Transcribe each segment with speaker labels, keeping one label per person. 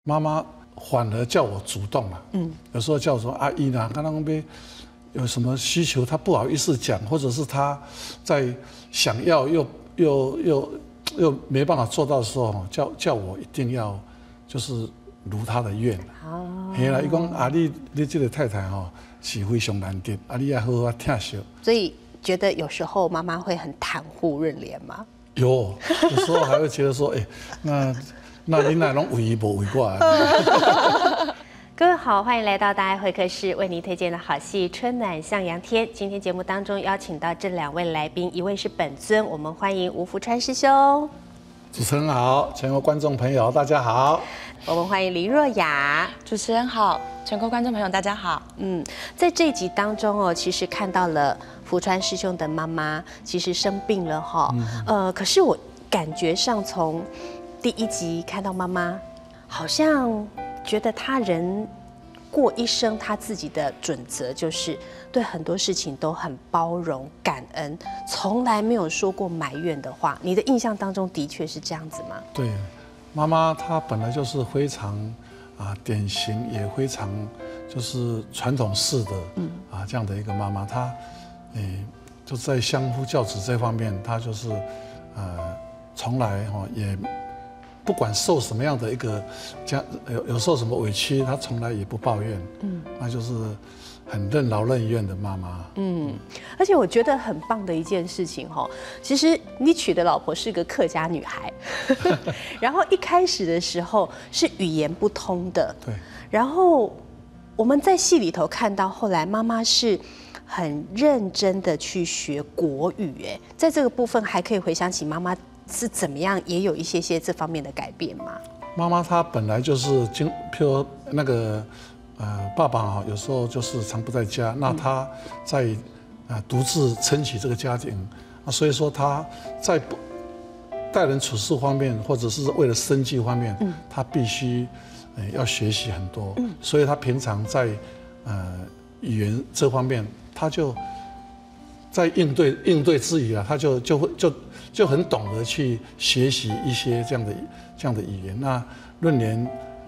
Speaker 1: 妈妈反而叫我主动了，有时候叫我说阿姨呢，刚刚被有什么需求，她不好意思讲，或者是她在想要又没办法做到的时候，叫我一定要就是如她的愿。哦，嘿啦，伊讲啊，你这个太太吼是非常难得，啊，你要好好疼惜。
Speaker 2: 所以觉得有时候妈妈会很袒护润莲吗？
Speaker 1: 有时候还会觉得说，哎，那你哪拢为伊无为我？
Speaker 2: 各位好，欢迎来到大爱会客室，为您推荐的好戏《春暖向阳天》。今天节目当中邀请到这2位来宾，一位是本尊，我们欢迎吴福川师兄。
Speaker 1: 主持人好，全国观众朋友大家好。
Speaker 2: 我们欢迎林若雅。
Speaker 3: 主持人好，全国观众朋友大家好。
Speaker 2: 在这一集当中哦，其实看到了福川师兄的妈妈其实生病了哈，可是我感觉上从第1集看到妈妈，好像觉得他人过一生，他自己的准则就是对很多事情都很包容、感恩，从来没有说过埋怨的话。你的印象当中的确是这样子吗？
Speaker 1: 对，妈妈她本来就是非常典型，也非常就是传统式的这样的一个妈妈。她就在相夫教子这方面，她就是从来也。不管受什么样的一个有受什么委屈，她从来也不抱怨，那就是很任劳任怨的妈妈。
Speaker 2: 而且我觉得很棒的一件事情其实你娶的老婆是个客家女孩，然后一开始的时候是语言不通的，
Speaker 1: 对。
Speaker 2: 然后我们在戏里头看到，后来妈妈是很认真的去学国语，在这个部分还可以回想起妈妈是怎么样，也有一些这方面的改变吗？
Speaker 1: 妈妈她本来就是譬如那个爸爸有时候就是常不在家，那她在独自撑起这个家庭所以说她在待人处事方面，或者是为了生计方面，她必须要学习很多，所以她平常在语言这方面，她就在应对之余她就很懂得去学习一些这样的语言。那润莲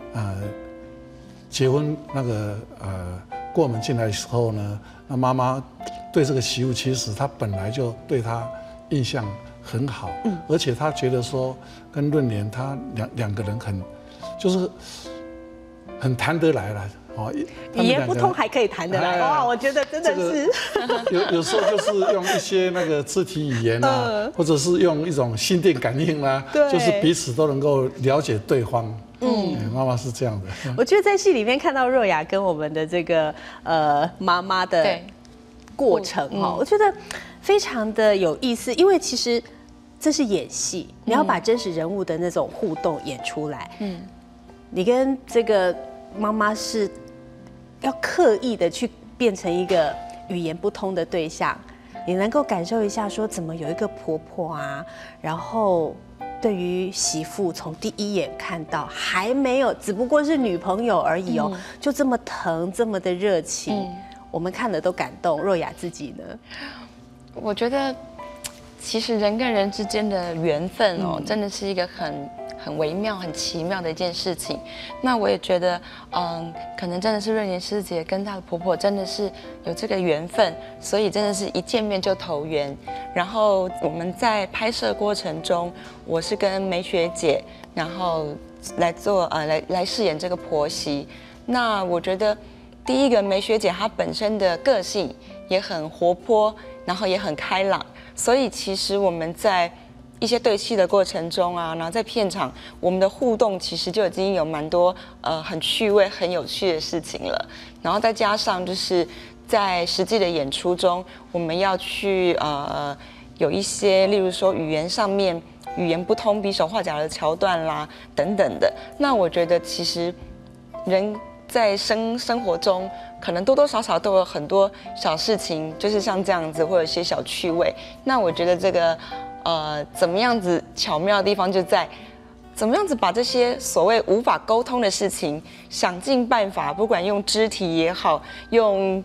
Speaker 1: 结婚那个过门进来的时候呢，那妈妈对这个媳妇其实她本来就对她印象很好，而且她觉得说跟润莲她两个人就是很谈得来了。
Speaker 2: 语言不通还可以谈得来，哇！我觉得真的是
Speaker 1: 有时候就是用一些那个肢体语言或者是用一种心电感应就是彼此都能够了解对方。妈妈是这样的。
Speaker 2: 我觉得在戏里面看到若雅跟我们的这个妈妈的过程我觉得非常的有意思，因为其实这是演戏，你要把真实人物的那种互动演出来。你跟这个妈妈是要刻意的去变成一个语言不通的对象，你能够感受一下说怎么有一个婆婆然后对于媳妇从第1眼看到还没有，只不过是女朋友而已就这么疼，这么的热情，我们看了都感动。若雅自己呢？
Speaker 3: 我觉得其实人跟人之间的缘分真的是一个很微妙、很奇妙的一件事情。那我也觉得，可能真的是润莲师姐跟她的婆婆真的是有这个缘分，所以真的是一见面就投缘。然后我们在拍摄过程中，我是跟梅学姐，然后来做来饰演这个婆媳。那我觉得第一个梅学姐她本身的个性也很活泼，然后也很开朗，所以其实我们在一些对戏的过程中然后在片场，我们的互动其实就已经有蛮多很趣味、很有趣的事情了。然后再加上就是在实际的演出中，我们要去有一些，例如说语言上面语言不通、比手画脚的桥段啦等等的。那我觉得其实人在生活中，可能多多少少都有很多小事情，就是像这样子，会有一些小趣味。那我觉得这个。怎么样子巧妙的地方就在怎么样子把这些所谓无法沟通的事情，想尽办法，不管用肢体也好，用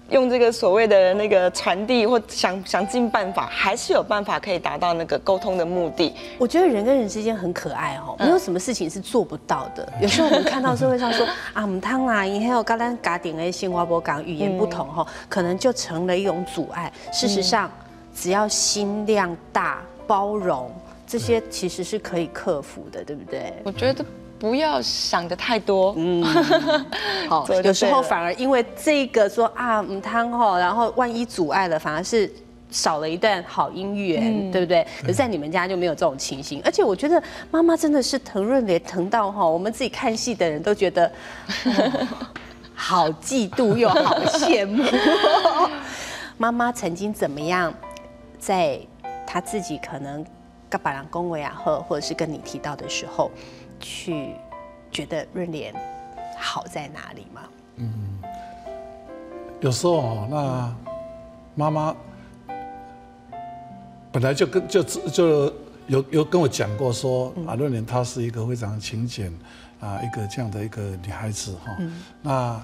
Speaker 3: 用这个所谓的那个传递或想尽办法，还是有办法可以达到那个沟通的目的。
Speaker 2: 我觉得人跟人之间很可爱哦，没有什么事情是做不到的。有时候我们看到社会上说啊，唔通啦，因为跟咱家庭的生活不同，语言不同哈，可能就成了一种阻碍。事实上，只要心量大、包容，这些其实是可以克服的，对不对？
Speaker 3: 我觉得。不要想的太多，
Speaker 2: 好，有时候反而因为这个说啊，唔通吼，然后万一阻碍了，反而是少了一段好姻缘，对不对？可是在你们家就没有这种情形，而且我觉得妈妈真的是疼润莲疼到哈，我们自己看戏的人都觉得好嫉妒又好羡慕。妈妈曾经怎么样，在她自己可能跟别人恭维啊，或者是跟你提到的时候。去觉得润莲好在哪里吗？
Speaker 1: 有时候哦，那妈妈本来就有跟我讲过说，润莲她是一个非常勤俭一个这样的一个女孩子哈。那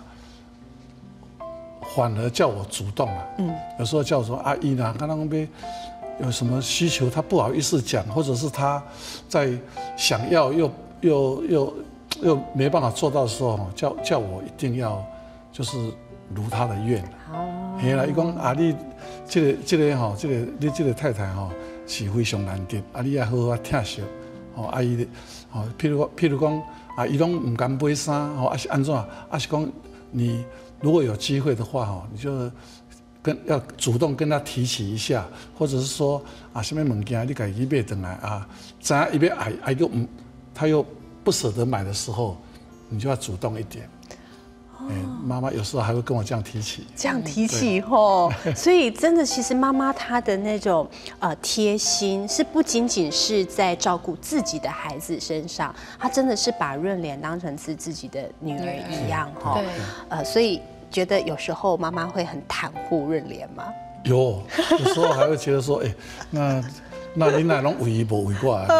Speaker 1: 反而叫我主动了。有时候叫我说阿姨呢，刚刚有什么需求，她不好意思讲，或者是她在想要又没办法做到的时候，叫我一定要就是如他的愿。嘿啦，伊讲啊，你你这个太太是非常难得，你也好好疼惜。啊伊譬如讲啊，伊拢唔敢买衫，还是安怎？是讲你如果有机会的话，你就要主动跟他提起一下，或者是说啊，什么物件你家己买回来啊，知影伊要爱个唔。他又不舍得买的时候，你就要主动一点。妈妈有时候还会跟我这样提起，
Speaker 2: 所以真的，其实妈妈她的那种贴心，是不仅仅是在照顾自己的孩子身上，她真的是把润莲当成是自己的女儿一样哈。所以觉得有时候妈妈会很袒护润莲吗？
Speaker 1: 有时候还会觉得说，那你哪能为伊不为我啊？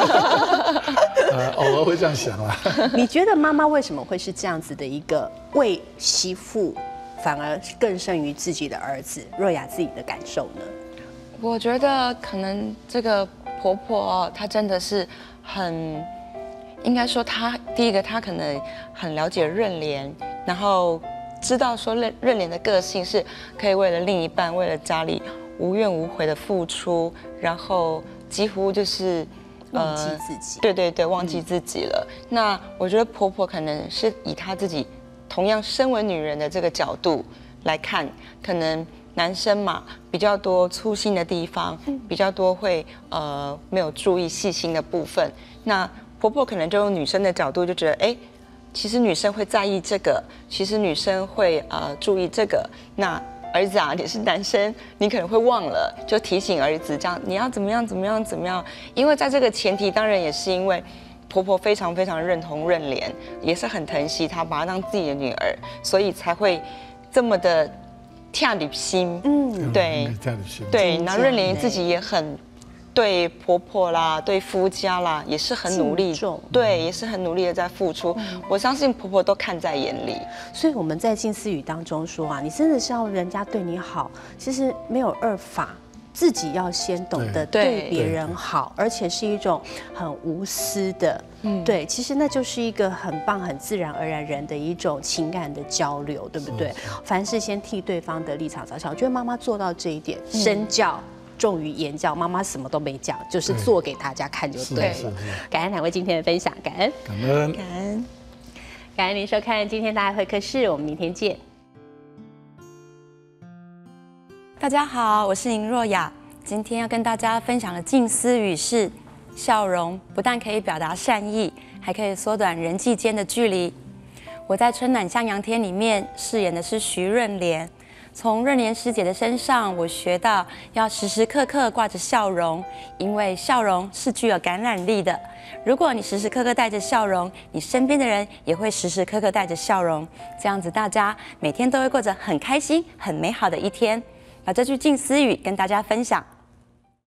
Speaker 1: 偶尔会这样想啦。
Speaker 2: 你觉得妈妈为什么会是这样子的一个为媳妇，反而更胜于自己的儿子？若雅自己的感受呢？
Speaker 3: 我觉得可能这个婆婆她真的是应该说第一个她可能很了解润莲，然后知道说润莲的个性是可以为了另一半，为了家里。无怨无悔的付出，然后几乎就是
Speaker 2: 忘记自己。
Speaker 3: 对，忘记自己了。那我觉得婆婆可能是以她自己同样身为女人的这个角度来看，可能男生嘛比较多粗心的地方，比较多会没有注意细心的部分。那婆婆可能就用女生的角度就觉得，其实女生会在意这个，其实女生会注意这个。那儿子啊，你是男生，你可能会忘了，就提醒儿子这样，你要怎么样。因为在这个前提，当然也是因为婆婆非常非常认同润莲，也是很疼惜她，把她当自己的女儿，所以才会这么的贴你心。对，那润莲自己也很。对婆婆啦，对夫家啦，也是很努力，对，也是很努力的在付出。我相信婆婆都看在眼里。
Speaker 2: 所以我们在静思语当中说啊，你真的是要人家对你好，其实没有二法，自己要先懂得对别人好，而且是一种很无私的，对，其实那就是一个很棒、很自然而然人的一种情感的交流，对不对？凡事先替对方的立场着想，我觉得妈妈做到这一点，身教。重于言教，妈妈什么都没讲，就是做给大家看就对了。感恩两位今天的分享，感恩，感恩您收看今天大爱会客室，我们明天见。
Speaker 3: 大家好，我是林若雅，今天要跟大家分享的静思语是：笑容不但可以表达善意，还可以缩短人际间的距离。我在《春暖向阳天》里面饰演的是徐润莲。从润莲师姐的身上，我学到要时时刻刻挂着笑容，因为笑容是具有感染力的。如果你时时刻刻带着笑容，你身边的人也会时时刻刻带着笑容，这样子大家每天都会过着很开心、很美好的一天。把这句静思语跟大家分享。